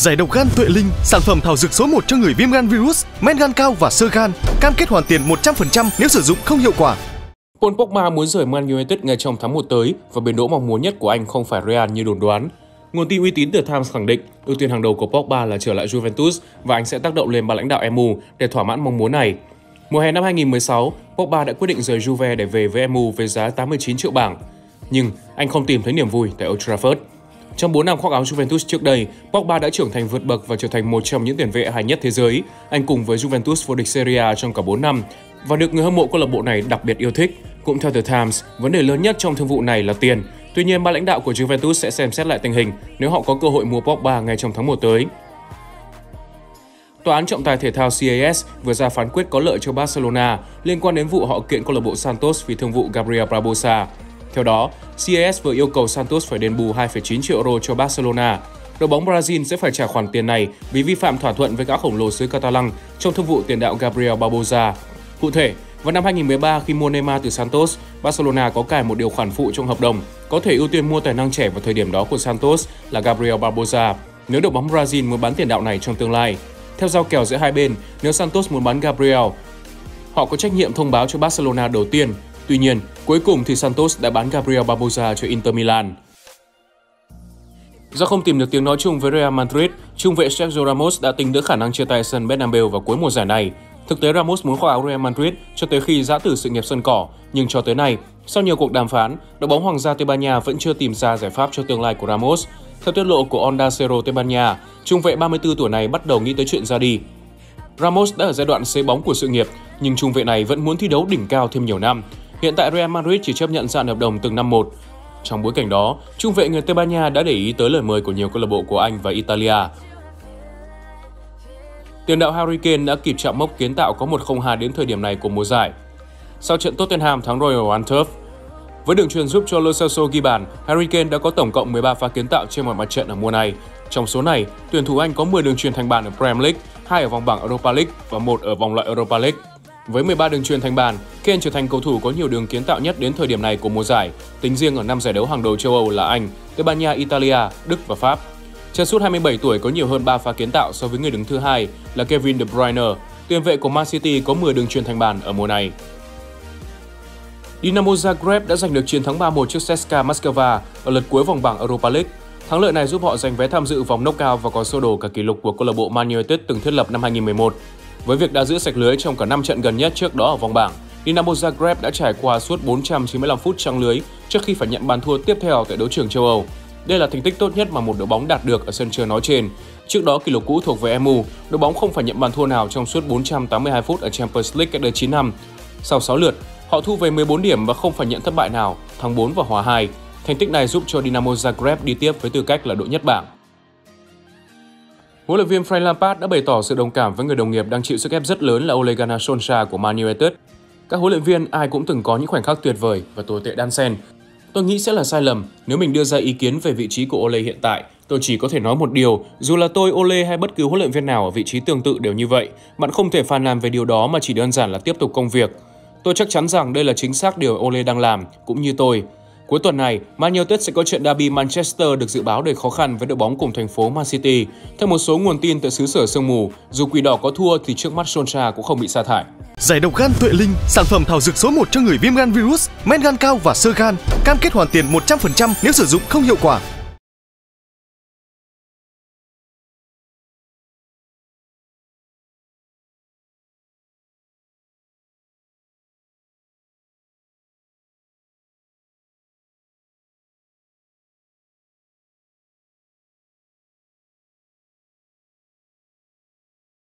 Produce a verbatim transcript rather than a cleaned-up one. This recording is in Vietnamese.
Giải độc gan Tuệ Linh, sản phẩm thảo dược số một cho người viêm gan virus, men gan cao và xơ gan, cam kết hoàn tiền một trăm phần trăm nếu sử dụng không hiệu quả. Paul Pogba muốn rời Man United ngay trong tháng một tới và biến đỗ mong muốn nhất của anh không phải Real như đồn đoán. Nguồn tin uy tín The Times khẳng định ưu tiên hàng đầu của Pogba là trở lại Juventus và anh sẽ tác động lên ban lãnh đạo em u để thỏa mãn mong muốn này. Mùa hè năm hai nghìn không trăm mười sáu, Pogba đã quyết định rời Juve để về với em u với giá tám mươi chín triệu bảng. Nhưng anh không tìm thấy niềm vui tại Old Trafford. Trong bốn năm khoác áo Juventus trước đây, Pogba đã trưởng thành vượt bậc và trở thành một trong những tiền vệ hay nhất thế giới. Anh cùng với Juventus vô địch Serie A trong cả bốn năm và được người hâm mộ câu lạc bộ này đặc biệt yêu thích. Cũng theo The Times, vấn đề lớn nhất trong thương vụ này là tiền. Tuy nhiên, ban lãnh đạo của Juventus sẽ xem xét lại tình hình nếu họ có cơ hội mua Pogba ngay trong tháng một tới. Tòa án trọng tài thể thao C A S vừa ra phán quyết có lợi cho Barcelona liên quan đến vụ họ kiện câu lạc bộ Santos vì thương vụ Gabriel Barbosa. Theo đó, C A S vừa yêu cầu Santos phải đền bù hai phẩy chín triệu euro cho Barcelona. Đội bóng Brazil sẽ phải trả khoản tiền này vì vi phạm thỏa thuận với gã khổng lồ xứ Catalan trong thương vụ tiền đạo Gabriel Barbosa. Cụ thể, vào năm hai nghìn không trăm mười ba khi mua Neymar từ Santos, Barcelona có cài một điều khoản phụ trong hợp đồng có thể ưu tiên mua tài năng trẻ vào thời điểm đó của Santos là Gabriel Barbosa nếu đội bóng Brazil muốn bán tiền đạo này trong tương lai. Theo giao kèo giữa hai bên, nếu Santos muốn bán Gabriel, họ có trách nhiệm thông báo cho Barcelona đầu tiên. Tuy nhiên, cuối cùng thì Santos đã bán Gabriel Barbosa cho Inter Milan. Do không tìm được tiếng nói chung với Real Madrid, trung vệ Sergio Ramos đã tính tới khả năng chia tay sân Bernabeu vào cuối mùa giải này. Thực tế, Ramos muốn khoác áo Real Madrid cho tới khi giã từ sự nghiệp sân cỏ, nhưng cho tới nay, sau nhiều cuộc đàm phán, đội bóng Hoàng gia Tây Ban Nha vẫn chưa tìm ra giải pháp cho tương lai của Ramos. Theo tiết lộ của Onda Cero Tây Ban Nha, trung vệ ba mươi tư tuổi này bắt đầu nghĩ tới chuyện ra đi. Ramos đã ở giai đoạn xế bóng của sự nghiệp, nhưng trung vệ này vẫn muốn thi đấu đỉnh cao thêm nhiều năm. Hiện tại Real Madrid chỉ chấp nhận dạn hợp đồng từng năm một. Trong bối cảnh đó, trung vệ người Tây Ban Nha đã để ý tới lời mời của nhiều câu lạc bộ của Anh và Italia. Tiền đạo Harry Kane đã kịp chạm mốc kiến tạo có một không hai đến thời điểm này của mùa giải. Sau trận Tottenham thắng Royal Antwerp, với đường truyền giúp cho Lo Celso ghi bàn, Harry Kane đã có tổng cộng mười ba pha kiến tạo trên mọi mặt trận ở mùa này. Trong số này, tuyển thủ Anh có mười đường truyền thành bàn ở Premier League, hai ở vòng bảng Europa League và một ở vòng loại Europa League. Với mười ba đường truyền thành bàn, Kane trở thành cầu thủ có nhiều đường kiến tạo nhất đến thời điểm này của mùa giải, tính riêng ở năm giải đấu hàng đầu châu Âu là Anh, Tây Ban Nha, Italia, Đức và Pháp. Chân sút hai mươi bảy tuổi có nhiều hơn ba pha kiến tạo so với người đứng thứ hai là Kevin De Bruyne. Tiền vệ của Man City có mười đường truyền thành bàn ở mùa này. Dinamo Zagreb đã giành được chiến thắng ba một trước xê ét ca Moscow ở lượt cuối vòng bảng Europa League. Thắng lợi này giúp họ giành vé tham dự vòng knock-out và có sơ đồ cả kỷ lục của câu lạc bộ Man United từng thiết lập năm hai nghìn không trăm mười một. Với việc đã giữ sạch lưới trong cả năm trận gần nhất trước đó ở vòng bảng, Dinamo Zagreb đã trải qua suốt bốn trăm chín mươi lăm phút trắng lưới trước khi phải nhận bàn thua tiếp theo tại đấu trường châu Âu. Đây là thành tích tốt nhất mà một đội bóng đạt được ở sân chơi nói trên. Trước đó, kỷ lục cũ thuộc về em u, đội bóng không phải nhận bàn thua nào trong suốt bốn trăm tám mươi hai phút ở Champions League cách đây chín năm. Sau sáu lượt, họ thu về mười bốn điểm và không phải nhận thất bại nào, thắng bốn và hòa hai. Thành tích này giúp cho Dinamo Zagreb đi tiếp với tư cách là đội nhất bảng. Huấn luyện viên Frank Lampard đã bày tỏ sự đồng cảm với người đồng nghiệp đang chịu sức ép rất lớn là Ole Gunnar Solskjaer của Man United. Các huấn luyện viên ai cũng từng có những khoảnh khắc tuyệt vời và tồi tệ đan xen. Tôi nghĩ sẽ là sai lầm nếu mình đưa ra ý kiến về vị trí của Ole hiện tại. Tôi chỉ có thể nói một điều, dù là tôi, Ole hay bất cứ huấn luyện viên nào ở vị trí tương tự đều như vậy. Bạn không thể phàn nàn về điều đó mà chỉ đơn giản là tiếp tục công việc. Tôi chắc chắn rằng đây là chính xác điều Ole đang làm, cũng như tôi. Cuối tuần này, Man United sẽ có trận derby Manchester được dự báo đầy khó khăn với đội bóng cùng thành phố Man City. Theo một số nguồn tin từ xứ sở sương mù, dù Quỷ Đỏ có thua thì trước mắt Solskjaer cũng không bị sa thải. Giải độc gan Tuệ Linh, sản phẩm thảo dược số một cho người viêm gan virus, men gan cao và xơ gan, cam kết hoàn tiền một trăm phần trăm nếu sử dụng không hiệu quả.